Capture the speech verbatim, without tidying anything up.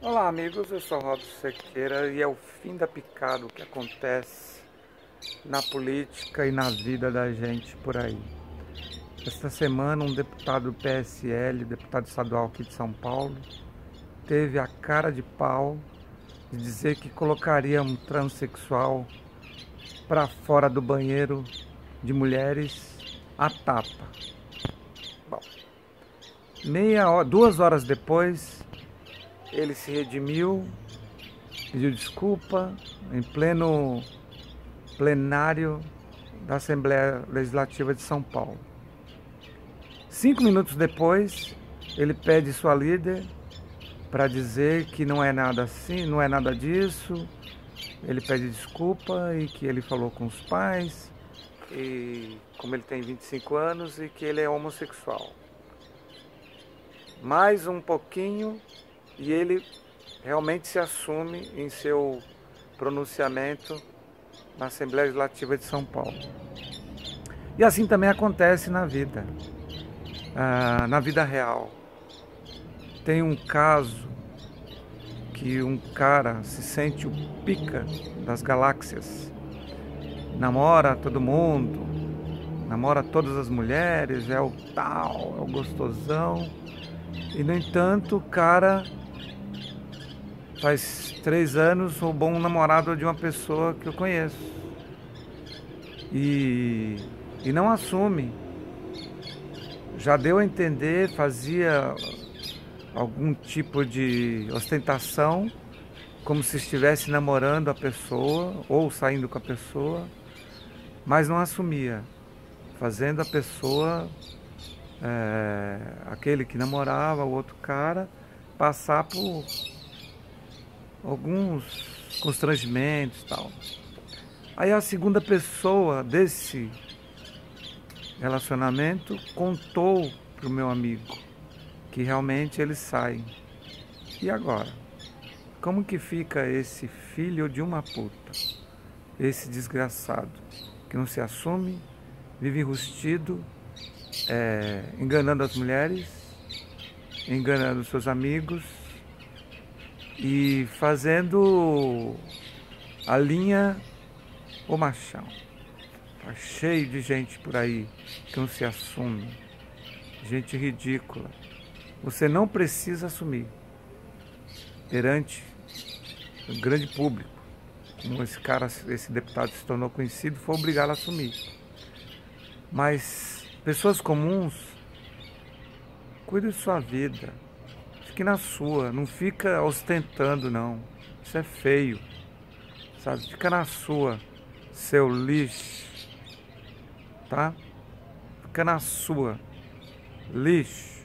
Olá amigos, eu sou Robson Sequeira e é o fim da picada que acontece na política e na vida da gente por aí. Esta semana um deputado do P S L, deputado estadual aqui de São Paulo, teve a cara de pau de dizer que colocaria um transexual para fora do banheiro de mulheres à tapa. Bom, meia hora, duas horas depois, ele se redimiu, pediu desculpa em pleno plenário da Assembleia Legislativa de São Paulo. Cinco minutos depois, ele pede sua líder para dizer que não é nada assim, não é nada disso. Ele pede desculpa e que ele falou com os pais, e como ele tem vinte e cinco anos, e que ele é homossexual. Mais um pouquinho e ele realmente se assume em seu pronunciamento na Assembleia Legislativa de São Paulo. E assim também acontece na vida, ah, na vida real. Tem um caso que um cara se sente o pica das galáxias, namora todo mundo, namora todas as mulheres, é o tal, é o gostosão, e no entanto o cara faz três anos roubou um namorado de uma pessoa que eu conheço e, e não assume. Já deu a entender, fazia algum tipo de ostentação, como se estivesse namorando a pessoa ou saindo com a pessoa, mas não assumia, fazendo a pessoa, é, aquele que namorava o outro cara, passar por alguns constrangimentos e tal. Aí a segunda pessoa desse relacionamento contou pro meu amigo que realmente eles saem. E agora? Como que fica esse filho de uma puta? Esse desgraçado que não se assume, vive enrustido, é, enganando as mulheres, enganando seus amigos e fazendo a linha o machão. Tá cheio de gente por aí que não se assume, gente ridícula. Você não precisa assumir perante o grande público, como esse cara, esse deputado se tornou conhecido, foi obrigado a assumir. Mas pessoas comuns, cuide de sua vida. Fique na sua, não fica ostentando não, isso é feio, sabe? Fica na sua, seu lixo, tá? Fica na sua, lixo.